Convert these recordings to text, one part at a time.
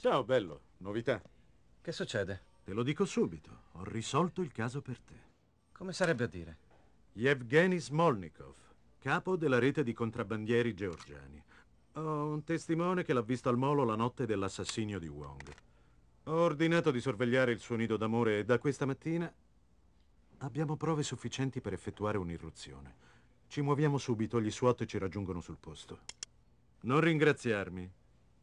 Ciao, bello. Novità? Che succede? Te lo dico subito. Ho risolto il caso per te. Come sarebbe a dire? Yevgeny Smolnikov, capo della rete di contrabbandieri georgiani. Ho un testimone che l'ha visto al molo la notte dell'assassinio di Wong. Ho ordinato di sorvegliare il suo nido d'amore e da questa mattina abbiamo prove sufficienti per effettuare un'irruzione. Ci muoviamo subito, gli SWAT ci raggiungono sul posto. Non ringraziarmi.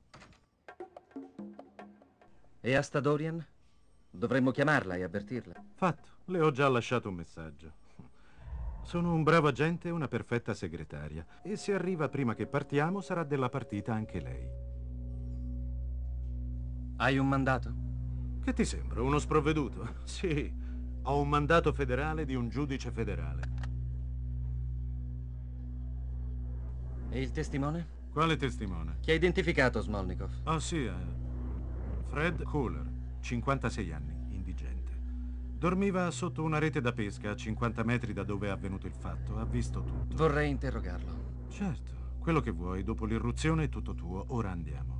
E Asta Dorian? Dovremmo chiamarla e avvertirla. Fatto, le ho già lasciato un messaggio. Sono un bravo agente e una perfetta segretaria. E se arriva prima che partiamo, sarà della partita anche lei. Hai un mandato? Che ti sembra? Uno sprovveduto? Sì, ho un mandato federale di un giudice federale. E il testimone? Quale testimone? Chi ha identificato Smolnikov? Ah sì, Fred Kohler, 56 anni, indigente. Dormiva sotto una rete da pesca a 50 metri da dove è avvenuto il fatto. Ha visto tutto. Vorrei interrogarlo. Certo, quello che vuoi. Dopo l'irruzione è tutto tuo. Ora andiamo.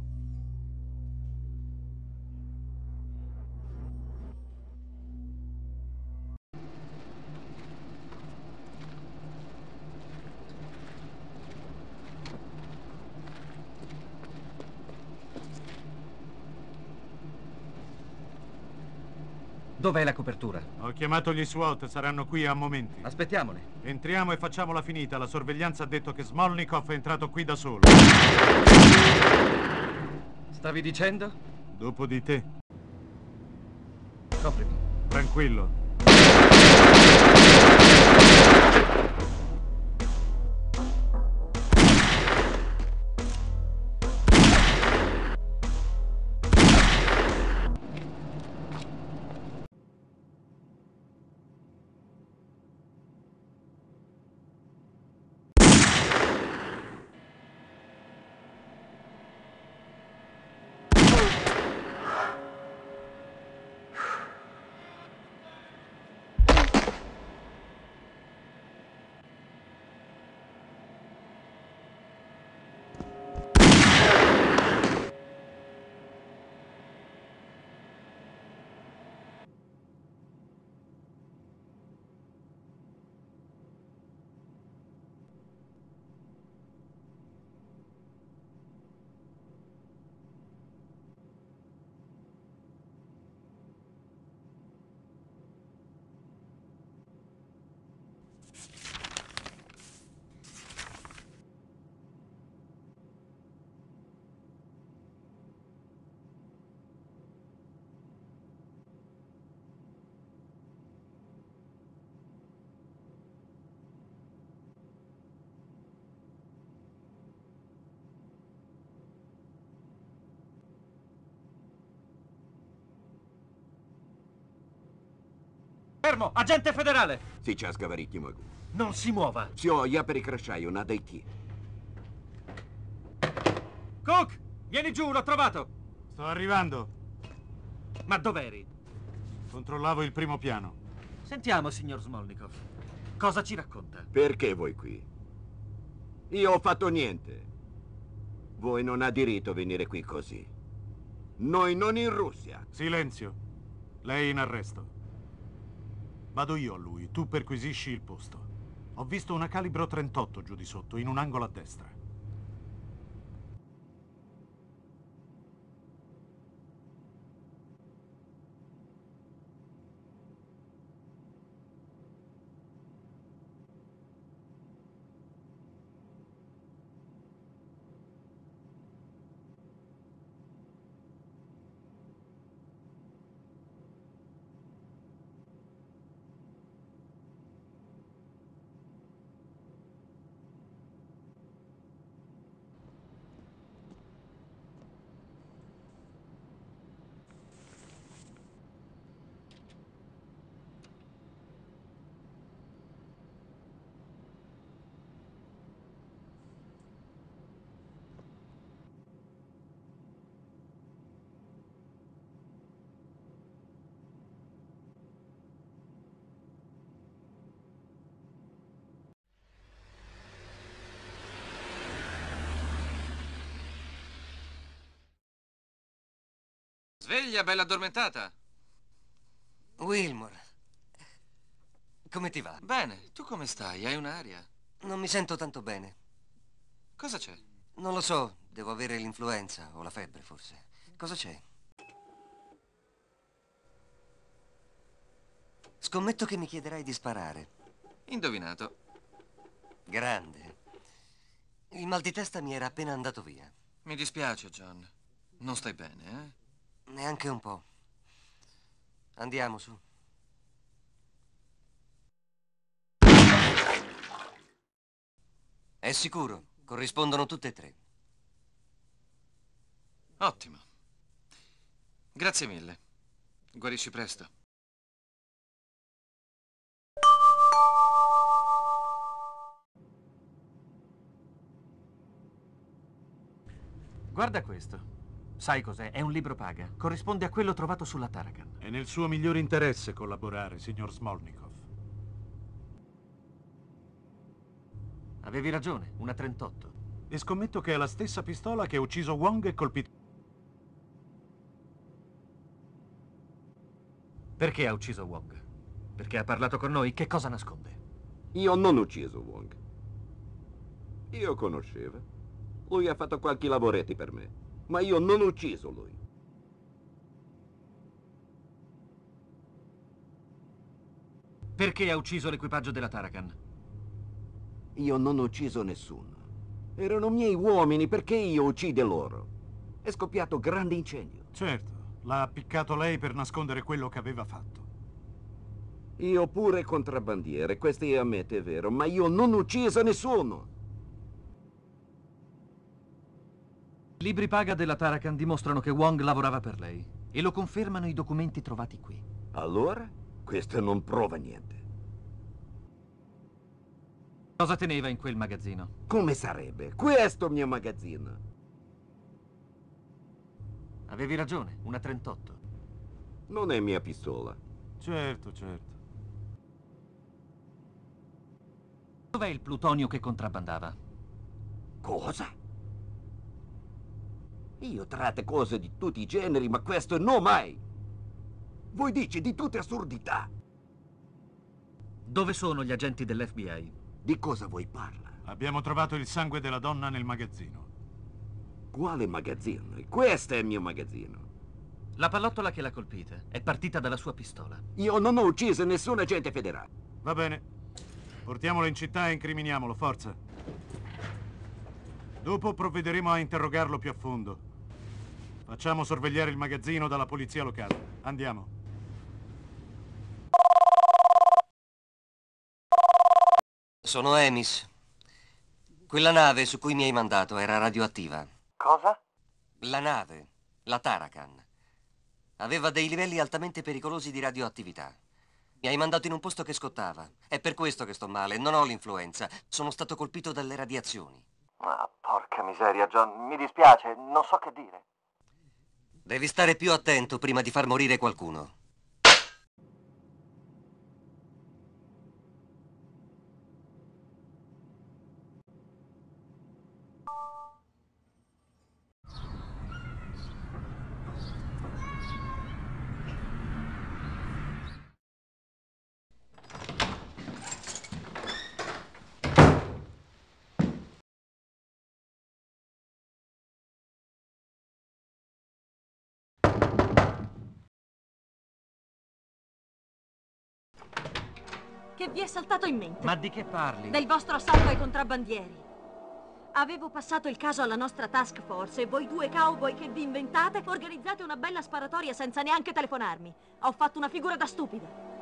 Dov'è la copertura? Ho chiamato gli SWAT, saranno qui a momenti. Aspettiamoli. Entriamo e facciamola finita. La sorveglianza ha detto che Smolnikov è entrato qui da solo. Stavi dicendo? Dopo di te. Coprimi. Tranquillo. Fermo! Agente federale! Сейчас говорить не могу. Non si muova! Все, я прекращаю, надо идти. Cook! Vieni giù, l'ho trovato! Sto arrivando. Ma dov'eri? Controllavo il primo piano. Sentiamo, signor Smolnikov. Cosa ci racconta? Perché voi qui? Io ho fatto niente. Voi non ha diritto a venire qui così. Noi non in Russia. Silenzio. Lei è in arresto. Vado io a lui, tu perquisisci il posto. Ho visto una calibro 38 giù di sotto, in un angolo a destra. Sveglia, bella addormentata. Wilmore, come ti va? Bene, tu come stai? Hai un'aria? Non mi sento tanto bene. Cosa c'è? Non lo so, devo avere l'influenza o la febbre, forse. Cosa c'è? Scommetto che mi chiederai di sparare. Indovinato. Grande. Il mal di testa mi era appena andato via. Mi dispiace, John. Non stai bene, eh? Neanche un po'. Andiamo su. È sicuro, corrispondono tutte e tre. Ottimo. Grazie mille. Guarisci presto. Guarda questo. Sai cos'è? È un libro paga. Corrisponde a quello trovato sulla Tarakan. È nel suo migliore interesse collaborare, signor Smolnikov. Avevi ragione, una 38. E scommetto che è la stessa pistola che ha ucciso Wong e colpito... Perché ha ucciso Wong? Perché ha parlato con noi? Che cosa nasconde? Io non ho ucciso Wong. Io conoscevo. Lui ha fatto qualche lavoretti per me, ma io non ho ucciso lui. Perché ha ucciso l'equipaggio della Tarakan? Io non ho ucciso nessuno. Erano miei uomini, perché io uccide loro? È scoppiato grande incendio. Certo, l'ha appiccato lei per nascondere quello che aveva fatto. Io pure contrabbandiere, questo io ammetto, è vero, ma io non ho ucciso nessuno. I libri paga della Tarakan dimostrano che Wong lavorava per lei. E lo confermano i documenti trovati qui. Allora, questo non prova niente. Cosa teneva in quel magazzino? Come sarebbe? Questo è il mio magazzino. Avevi ragione, una 38. Non è mia pistola. Certo, certo. Dov'è il plutonio che contrabbandava? Cosa? Io tratto cose di tutti i generi, ma questo no mai. Voi dici di tutte assurdità. Dove sono gli agenti dell'FBI? Di cosa vuoi parla? Abbiamo trovato il sangue della donna nel magazzino. Quale magazzino? Questo è il mio magazzino. La pallottola che l'ha colpita è partita dalla sua pistola. Io non ho ucciso nessun agente federale. Va bene. Portiamolo in città e incriminiamolo, forza. Dopo provvederemo a interrogarlo più a fondo. Facciamo sorvegliare il magazzino dalla polizia locale. Andiamo. Sono Emis. Quella nave su cui mi hai mandato era radioattiva. Cosa? La nave, la Tarakan, aveva dei livelli altamente pericolosi di radioattività. Mi hai mandato in un posto che scottava. È per questo che sto male. Non ho l'influenza. Sono stato colpito dalle radiazioni. Ah, porca miseria, John. Mi dispiace, non so che dire. Devi stare più attento prima di far morire qualcuno. Che vi è saltato in mente? Ma di che parli? Del vostro assalto ai contrabbandieri. Avevo passato il caso alla nostra task force e voi due cowboy che vi inventate organizzate una bella sparatoria senza neanche telefonarmi. Ho fatto una figura da stupida.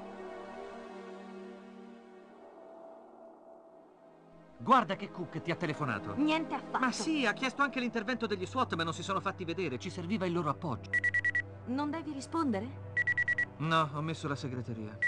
Guarda che Cook ti ha telefonato. Niente affatto. Ma sì, ha chiesto anche l'intervento degli SWAT, ma non si sono fatti vedere. Ci serviva il loro appoggio. Non devi rispondere? No, ho messo la segreteria.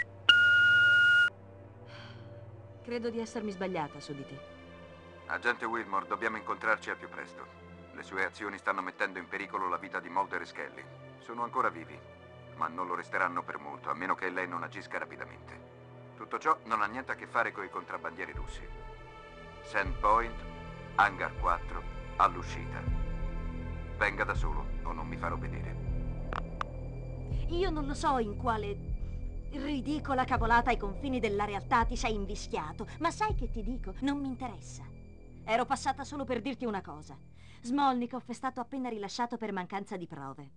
Credo di essermi sbagliata su di te. Agente Wilmore, dobbiamo incontrarci al più presto. Le sue azioni stanno mettendo in pericolo la vita di Mulder e Scully. Sono ancora vivi, ma non lo resteranno per molto, a meno che lei non agisca rapidamente. Tutto ciò non ha niente a che fare con i contrabbandieri russi. Sandpoint, Hangar 4, all'uscita. Venga da solo o non mi farò vedere. Io non lo so in quale ridicola cavolata ai confini della realtà ti sei invischiato, ma sai che ti dico? Non mi interessa. Ero passata solo per dirti una cosa. Smolnikov è stato appena rilasciato per mancanza di prove.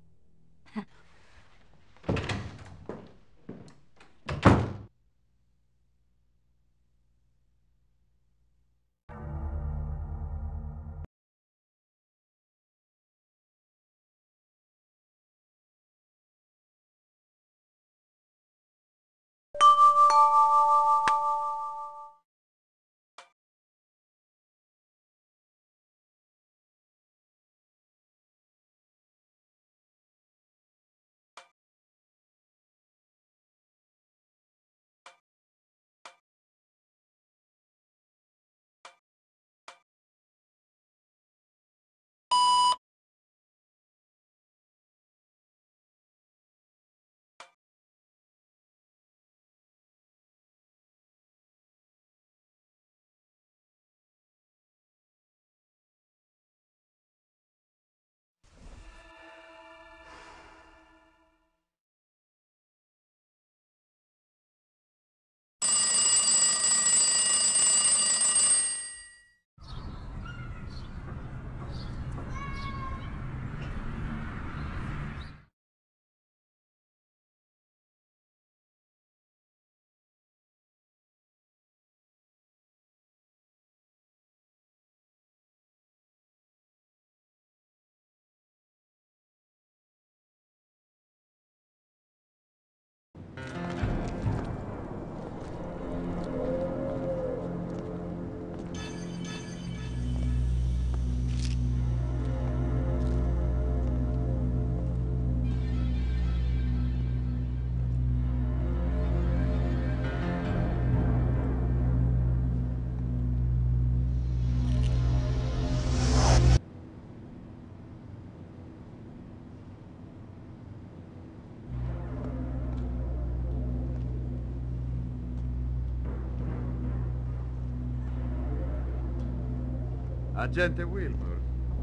Agente Wilmore,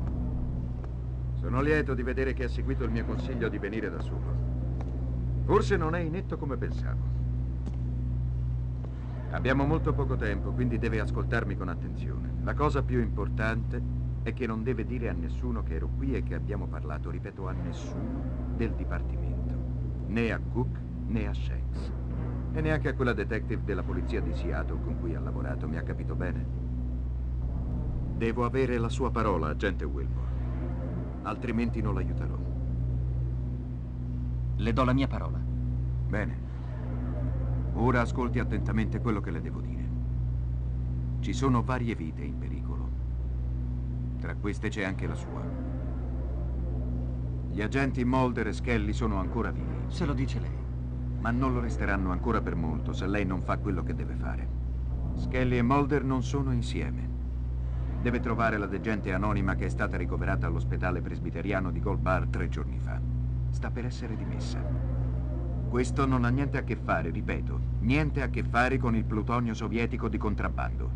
sono lieto di vedere che ha seguito il mio consiglio di venire da solo. Forse non è inetto come pensavo. Abbiamo molto poco tempo, quindi deve ascoltarmi con attenzione. La cosa più importante è che non deve dire a nessuno che ero qui e che abbiamo parlato, ripeto, a nessuno del dipartimento. Né a Cook, né a Shanks. E neanche a quella detective della polizia di Seattle con cui ha lavorato, mi ha capito bene? Devo avere la sua parola, agente Wilmore. Altrimenti non l'aiuterò. Le do la mia parola. Bene. Ora ascolti attentamente quello che le devo dire. Ci sono varie vite in pericolo. Tra queste c'è anche la sua. Gli agenti Mulder e Skelly sono ancora vivi. Se lo dice lei. Ma non lo resteranno ancora per molto se lei non fa quello che deve fare. Skelly e Mulder non sono insieme. Deve trovare la degente anonima che è stata ricoverata all'ospedale presbiteriano di Gold Bar 3 giorni fa. Sta per essere dimessa. Questo non ha niente a che fare, ripeto, niente a che fare con il plutonio sovietico di contrabbando.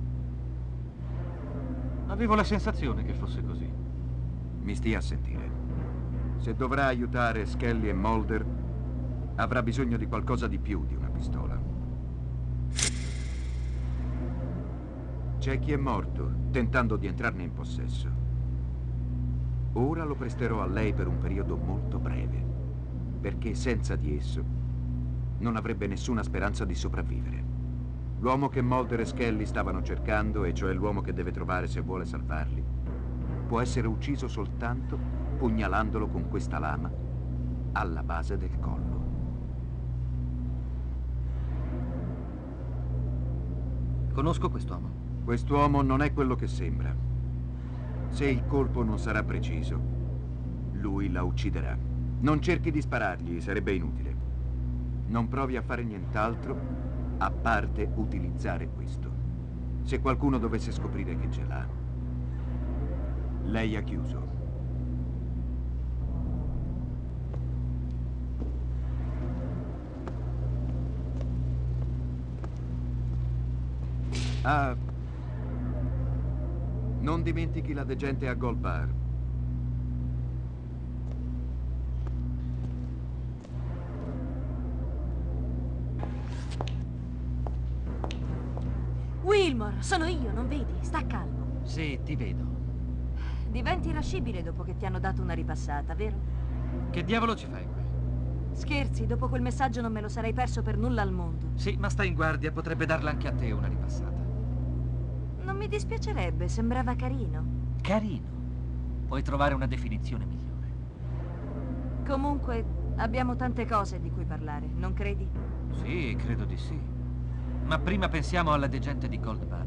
Avevo la sensazione che fosse così. Mi stia a sentire. Se dovrà aiutare Skelly e Mulder, avrà bisogno di qualcosa di più di una pistola. C'è chi è morto tentando di entrarne in possesso. Ora lo presterò a lei per un periodo molto breve, perché senza di esso non avrebbe nessuna speranza di sopravvivere. L'uomo che Mulder e Skelly stavano cercando, e cioè l'uomo che deve trovare se vuole salvarli, può essere ucciso soltanto pugnalandolo con questa lama alla base del collo. Conosco quest'uomo. Quest'uomo non è quello che sembra. Se il colpo non sarà preciso, lui la ucciderà. Non cerchi di sparargli, sarebbe inutile. Non provi a fare nient'altro a parte utilizzare questo. Se qualcuno dovesse scoprire che ce l'ha, lei ha chiuso. Ah, non dimentichi la degente a Gold Bar. Wilmore, sono io, non vedi? Sta calmo. Sì, ti vedo. Diventi irascibile dopo che ti hanno dato una ripassata, vero? Che diavolo ci fai qui? Scherzi, dopo quel messaggio non me lo sarei perso per nulla al mondo. Sì, ma stai in guardia, potrebbe darla anche a te una ripassata. Non mi dispiacerebbe, sembrava carino. Carino. Puoi trovare una definizione migliore. Comunque, abbiamo tante cose di cui parlare, non credi? Sì, credo di sì. Ma prima pensiamo alla degente di Gold Bar.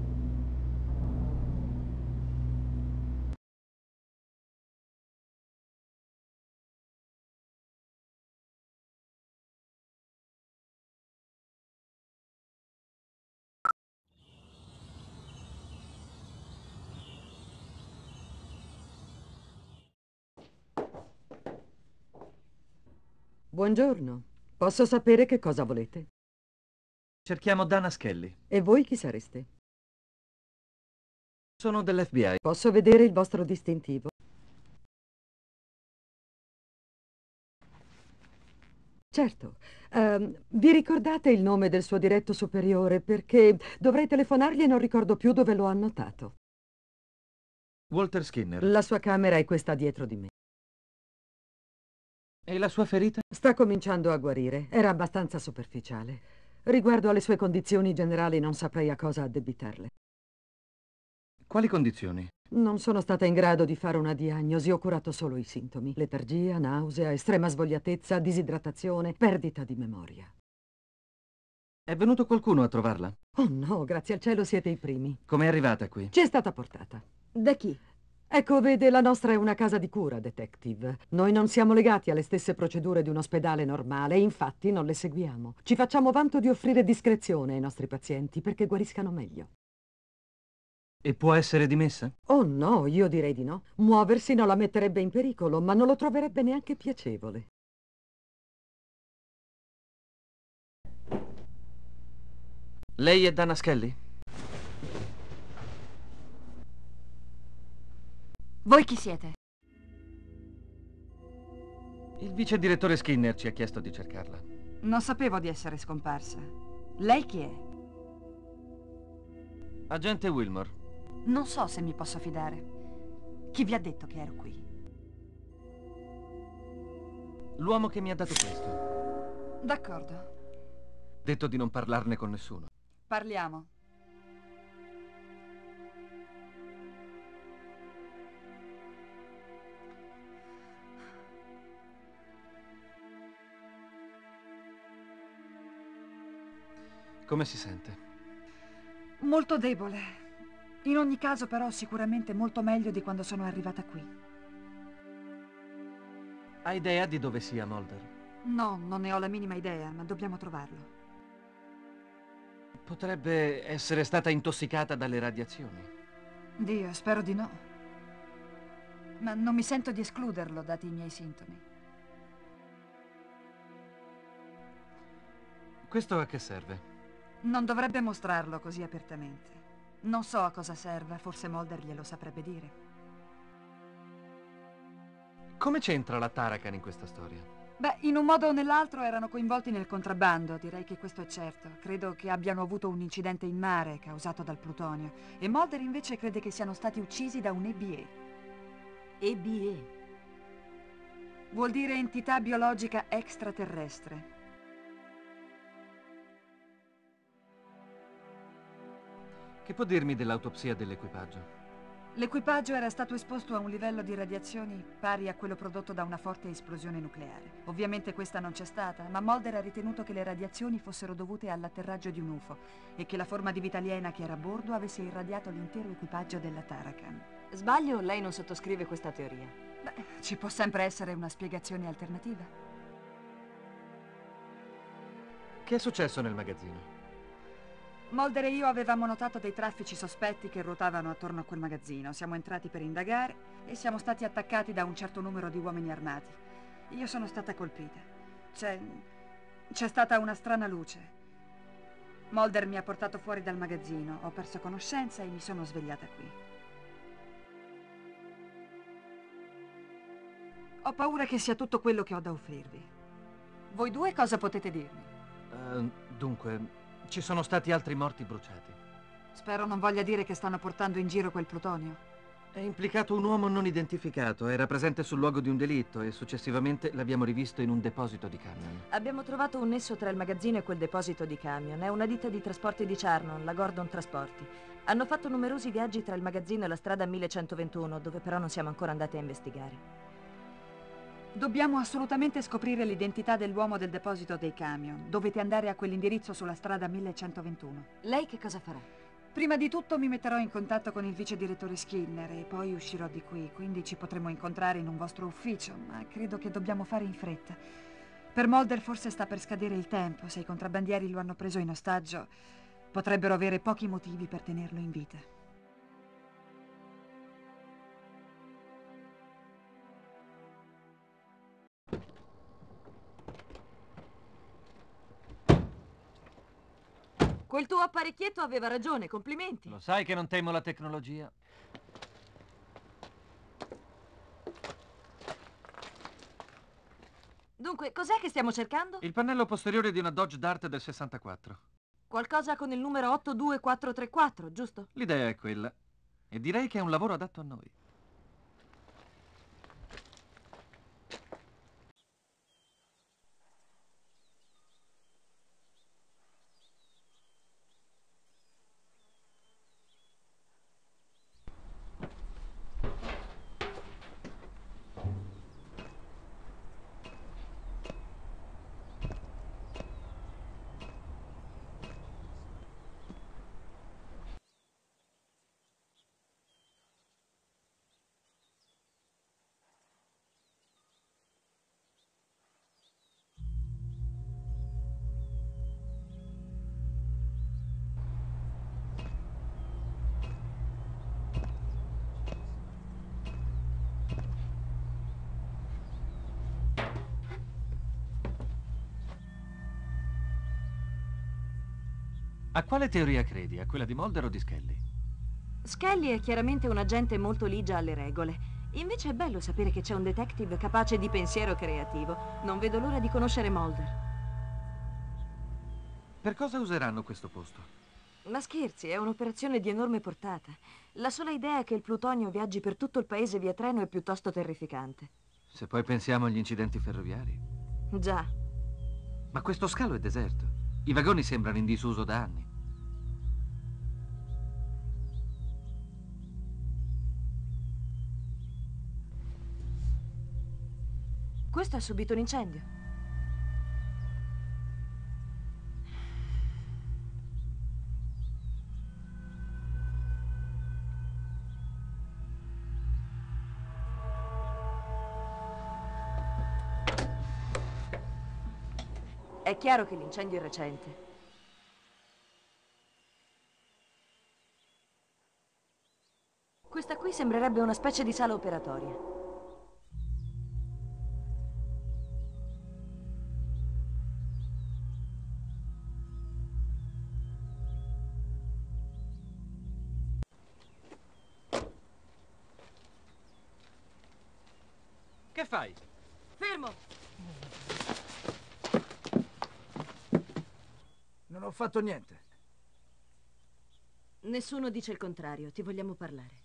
Buongiorno. Posso sapere che cosa volete? Cerchiamo Dana Skelly. E voi chi sareste? Sono dell'FBI. Posso vedere il vostro distintivo? Certo. Vi ricordate il nome del suo diretto superiore? Perché dovrei telefonargli e non ricordo più dove l'ho annotato. Walter Skinner. La sua camera è questa dietro di me. E la sua ferita? Sta cominciando a guarire. Era abbastanza superficiale. Riguardo alle sue condizioni generali non saprei a cosa addebitarle. Quali condizioni? Non sono stata in grado di fare una diagnosi, ho curato solo i sintomi. Letargia, nausea, estrema svogliatezza, disidratazione, perdita di memoria. È venuto qualcuno a trovarla? Oh no, grazie al cielo siete i primi. Com'è arrivata qui? Ci è stata portata. Da chi? Ecco, vede, la nostra è una casa di cura, detective. Noi non siamo legati alle stesse procedure di un ospedale normale e infatti non le seguiamo. Ci facciamo vanto di offrire discrezione ai nostri pazienti perché guariscano meglio. E può essere dimessa? Oh no, io direi di no. Muoversi non la metterebbe in pericolo, ma non lo troverebbe neanche piacevole. Lei è Dana Skelly? Voi chi siete? Il vice direttore Skinner ci ha chiesto di cercarla. Non sapevo di essere scomparsa. Lei chi è? Agente Wilmore. Non so se mi posso fidare. Chi vi ha detto che ero qui? L'uomo che mi ha dato questo. D'accordo. Detto di non parlarne con nessuno. Parliamo. Come si sente? Molto debole. In ogni caso, però, sicuramente molto meglio di quando sono arrivata qui. Ha idea di dove sia Mulder? No, non ne ho la minima idea, ma dobbiamo trovarlo. Potrebbe essere stata intossicata dalle radiazioni. Dio, spero di no. Ma non mi sento di escluderlo, dati i miei sintomi. Questo a che serve? Non dovrebbe mostrarlo così apertamente. Non so a cosa serva, forse Mulder glielo saprebbe dire. Come c'entra la Tarakan in questa storia? Beh, in un modo o nell'altro erano coinvolti nel contrabbando, direi che questo è certo. Credo che abbiano avuto un incidente in mare causato dal plutonio. E Mulder invece crede che siano stati uccisi da un EBE. EBE? Vuol dire entità biologica extraterrestre. Che può dirmi dell'autopsia dell'equipaggio? L'equipaggio era stato esposto a un livello di radiazioni pari a quello prodotto da una forte esplosione nucleare. Ovviamente questa non c'è stata, ma Mulder ha ritenuto che le radiazioni fossero dovute all'atterraggio di un UFO e che la forma di vita aliena che era a bordo avesse irradiato l'intero equipaggio della Tarakan. Sbaglio o lei non sottoscrive questa teoria? Beh, ci può sempre essere una spiegazione alternativa. Che è successo nel magazzino? Mulder e io avevamo notato dei traffici sospetti che ruotavano attorno a quel magazzino. Siamo entrati per indagare e siamo stati attaccati da un certo numero di uomini armati. Io sono stata colpita. C'è stata una strana luce. Mulder mi ha portato fuori dal magazzino, ho perso conoscenza e mi sono svegliata qui. Ho paura che sia tutto quello che ho da offrirvi. Voi due cosa potete dirmi? Dunque, ci sono stati altri morti bruciati. Spero non voglia dire che stanno portando in giro quel plutonio. È implicato un uomo non identificato, era presente sul luogo di un delitto e successivamente l'abbiamo rivisto in un deposito di camion. Abbiamo trovato un nesso tra il magazzino e quel deposito di camion. È una ditta di trasporti di Charnon, la Gordon Trasporti. Hanno fatto numerosi viaggi tra il magazzino e la strada 1121, dove però non siamo ancora andati a investigare. Dobbiamo assolutamente scoprire l'identità dell'uomo del deposito dei camion. Dovete andare a quell'indirizzo sulla strada 1121. Lei che cosa farà? Prima di tutto mi metterò in contatto con il vice direttore Skinner e poi uscirò di qui, quindi ci potremo incontrare in un vostro ufficio, ma credo che dobbiamo fare in fretta. Per Mulder forse sta per scadere il tempo. Se i contrabbandieri lo hanno preso in ostaggio, potrebbero avere pochi motivi per tenerlo in vita. Quel tuo apparecchietto aveva ragione, complimenti. Lo sai che non temo la tecnologia. Dunque, cos'è che stiamo cercando? Il pannello posteriore di una Dodge Dart del 64. Qualcosa con il numero 82434, giusto? L'idea è quella. E direi che è un lavoro adatto a noi. A quale teoria credi? A quella di Mulder o di Scully? Scully è chiaramente un agente molto ligia alle regole. Invece è bello sapere che c'è un detective capace di pensiero creativo. Non vedo l'ora di conoscere Mulder. Per cosa useranno questo posto? Ma scherzi, è un'operazione di enorme portata. La sola idea che il plutonio viaggi per tutto il paese via treno è piuttosto terrificante. Se poi pensiamo agli incidenti ferroviari. Già. Ma questo scalo è deserto. I vagoni sembrano in disuso da anni. Questo ha subito un incendio. È chiaro che l'incendio è recente. Questa qui sembrerebbe una specie di sala operatoria. Che fai? Fermo! Non ho fatto niente. Nessuno dice il contrario, ti vogliamo parlare.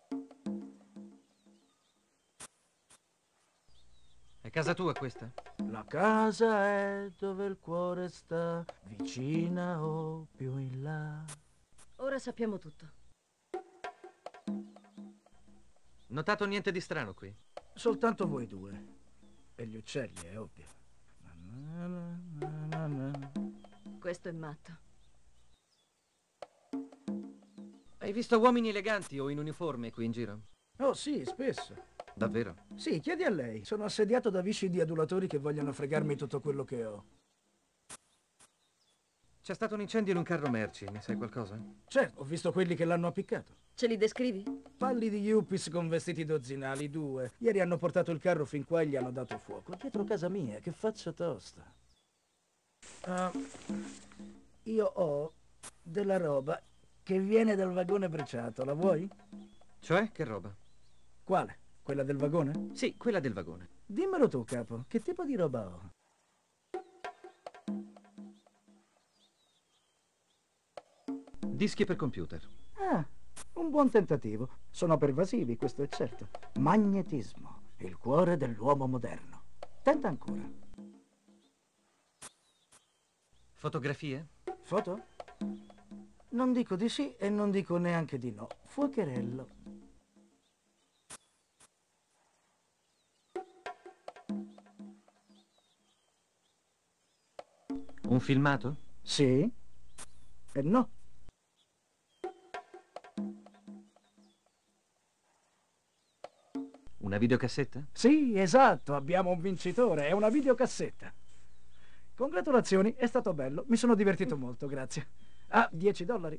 È casa tua questa? La casa è dove il cuore sta, vicina o più in là. Ora sappiamo tutto. Notato niente di strano qui? Soltanto voi due. E gli uccelli, è ovvio. Questo è matto. Hai visto uomini eleganti o in uniforme qui in giro? Oh sì, spesso. Davvero? Sì, chiedi a lei. Sono assediato da visci di adulatori che vogliono fregarmi tutto quello che ho. C'è stato un incendio in un carro merci, ne sai qualcosa? Certo, ho visto quelli che l'hanno appiccato. Ce li descrivi? Palli di yuppies con vestiti dozzinali, 2. Ieri hanno portato il carro fin qua e gli hanno dato fuoco. Dietro casa mia, che faccia tosta. Io ho della roba che viene dal vagone brecciato. La vuoi? Cioè, che roba? Quale? Quella del vagone? Sì, quella del vagone. Dimmelo tu, capo. Che tipo di roba ho? Dischi per computer. Ah, un buon tentativo. Sono pervasivi, questo è certo. Magnetismo, il cuore dell'uomo moderno. Tenta ancora. Fotografie? Foto? Non dico di sì e non dico neanche di no. Fuocherello. Un filmato? Sì e no. Una videocassetta? Sì, esatto, abbiamo un vincitore, è una videocassetta. Congratulazioni, è stato bello, mi sono divertito molto, grazie. Ah, $10.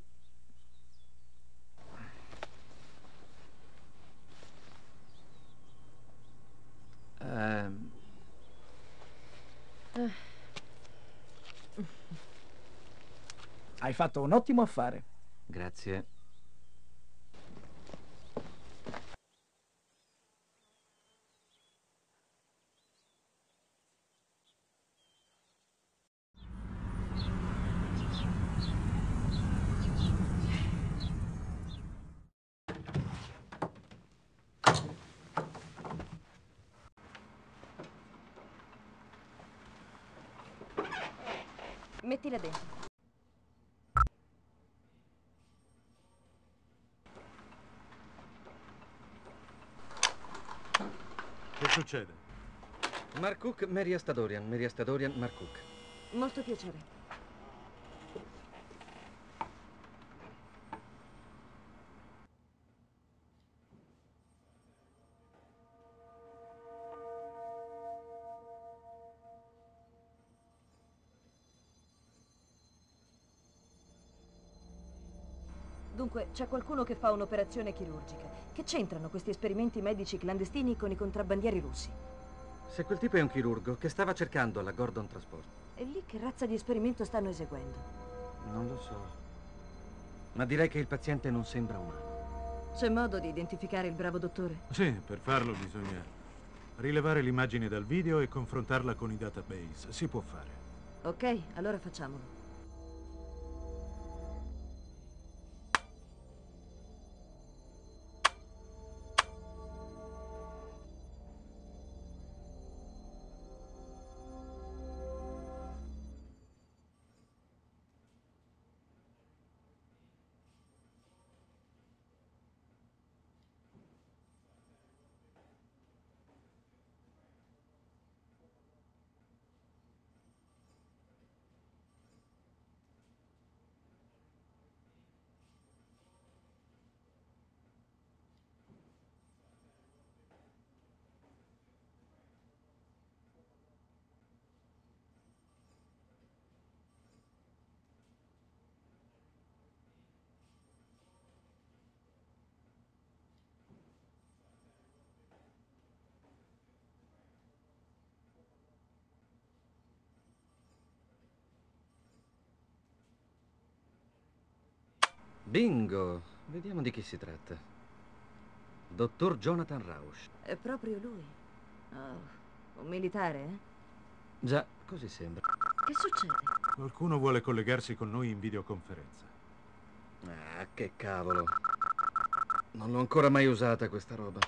Hai fatto un ottimo affare. Grazie. Mettila dentro. Che succede? Mark Cook, Mary Astadorian. Mary Astadorian, Mark Cook. Molto piacere. Dunque, c'è qualcuno che fa un'operazione chirurgica. Che c'entrano questi esperimenti medici clandestini con i contrabbandieri russi? Se quel tipo è un chirurgo, che stava cercando alla Gordon Transport? E lì che razza di esperimento stanno eseguendo? Non lo so. Ma direi che il paziente non sembra umano. C'è modo di identificare il bravo dottore? Sì, per farlo bisogna rilevare l'immagine dal video e confrontarla con i database. Si può fare. Ok, allora facciamolo. Bingo! Vediamo di chi si tratta. Dottor Jonathan Rausch. È proprio lui. Oh, un militare, eh? Già, così sembra. Che succede? Qualcuno vuole collegarsi con noi in videoconferenza. Ah, che cavolo. Non l'ho ancora mai usata questa roba.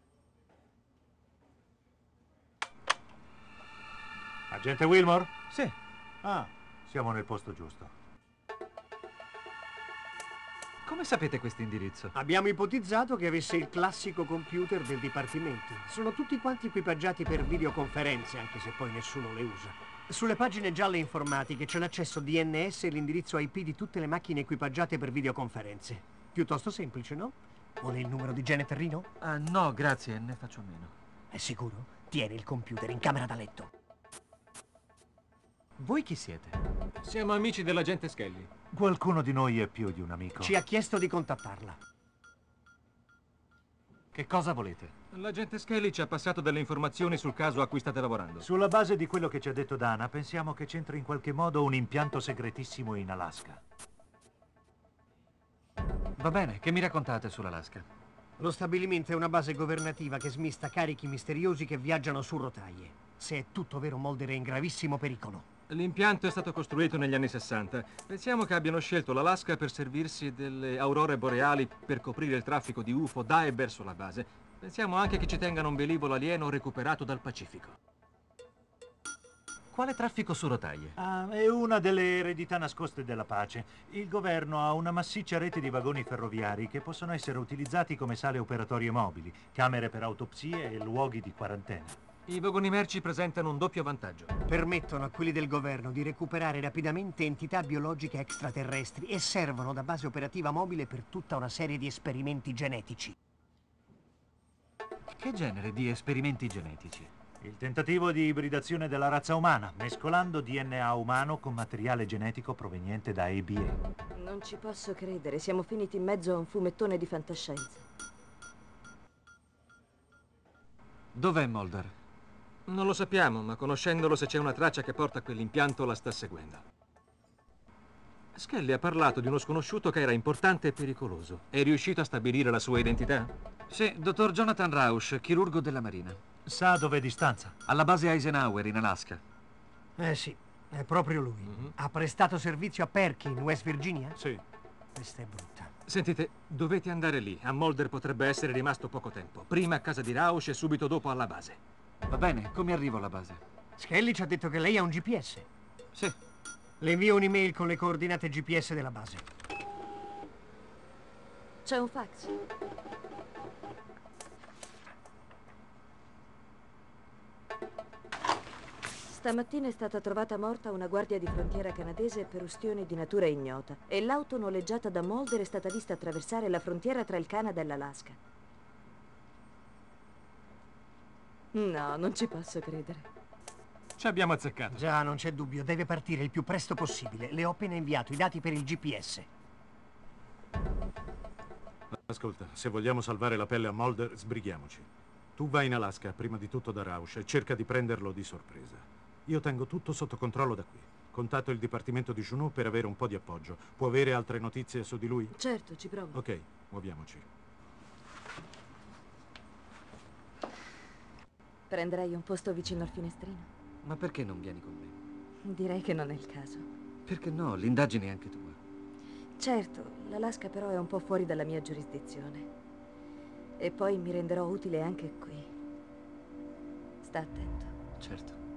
Agente Wilmore? Sì. Ah, siamo nel posto giusto. Come sapete questo indirizzo? Abbiamo ipotizzato che avesse il classico computer del dipartimento. Sono tutti quanti equipaggiati per videoconferenze, anche se poi nessuno le usa. Sulle pagine gialle informatiche c'è l'accesso DNS e l'indirizzo IP di tutte le macchine equipaggiate per videoconferenze. Piuttosto semplice, no? Vuole il numero di Janet Reno? Ah, no, grazie, ne faccio a meno. È sicuro? Tieni il computer in camera da letto. Voi chi siete? Siamo amici dell'agente Skelly. Qualcuno di noi è più di un amico. Ci ha chiesto di contattarla. Che cosa volete? L'agente Skelly ci ha passato delle informazioni sul caso a cui state lavorando. Sulla base di quello che ci ha detto Dana, pensiamo che c'entri in qualche modo un impianto segretissimo in Alaska. Va bene, che mi raccontate sull'Alaska? Lo stabilimento è una base governativa che smista carichi misteriosi che viaggiano su rotaie. Se è tutto vero, Mulder è in gravissimo pericolo. L'impianto è stato costruito negli anni 60. Pensiamo che abbiano scelto l'Alaska per servirsi delle aurore boreali per coprire il traffico di UFO da e verso la base. Pensiamo anche che ci tengano un velivolo alieno recuperato dal Pacifico. Quale traffico su rotaie? È una delle eredità nascoste della pace. Il governo ha una massiccia rete di vagoni ferroviari che possono essere utilizzati come sale operatorie mobili, camere per autopsie e luoghi di quarantena. I vagoni merci presentano un doppio vantaggio. Permettono a quelli del governo di recuperare rapidamente entità biologiche extraterrestri e servono da base operativa mobile per tutta una serie di esperimenti genetici. Che genere di esperimenti genetici? Il tentativo di ibridazione della razza umana, mescolando DNA umano con materiale genetico proveniente da ABA. Non ci posso credere, siamo finiti in mezzo a un fumettone di fantascienza. Dov'è Mulder? Non lo sappiamo, ma conoscendolo, se c'è una traccia che porta a quell'impianto, la sta seguendo. Skelly ha parlato di uno sconosciuto che era importante e pericoloso. È riuscito a stabilire la sua identità? Sì, dottor Jonathan Rausch, chirurgo della Marina. Sa dov'è di stanza? Alla base Eisenhower, in Alaska. Sì, è proprio lui. Ha prestato servizio a Perkin, West Virginia? Sì. Questa è brutta. Sentite, dovete andare lì. A Mulder potrebbe essere rimasto poco tempo. Prima a casa di Rausch e subito dopo alla base. Va bene, come arrivo alla base? Skelly ci ha detto che lei ha un GPS. Sì. Le invio un'email con le coordinate GPS della base. C'è un fax. Stamattina è stata trovata morta una guardia di frontiera canadese per ustioni di natura ignota e l'auto noleggiata da Mulder è stata vista attraversare la frontiera tra il Canada e l'Alaska. No, non ci posso credere. Ci abbiamo azzeccato. Già, non c'è dubbio, deve partire il più presto possibile. Le ho appena inviato i dati per il GPS. Ascolta, se vogliamo salvare la pelle a Mulder, sbrighiamoci. Tu vai in Alaska, prima di tutto da Rausch, e cerca di prenderlo di sorpresa. Io tengo tutto sotto controllo da qui. Contatto il dipartimento di Juneau per avere un po' di appoggio. Può avere altre notizie su di lui? Certo, ci provo. Ok, muoviamoci. Prenderei un posto vicino al finestrino? Ma perché non vieni con me? Direi che non è il caso. Perché no? L'indagine è anche tua. Certo, l'Alaska però è un po' fuori dalla mia giurisdizione. E poi mi renderò utile anche qui. Sta attento. Certo.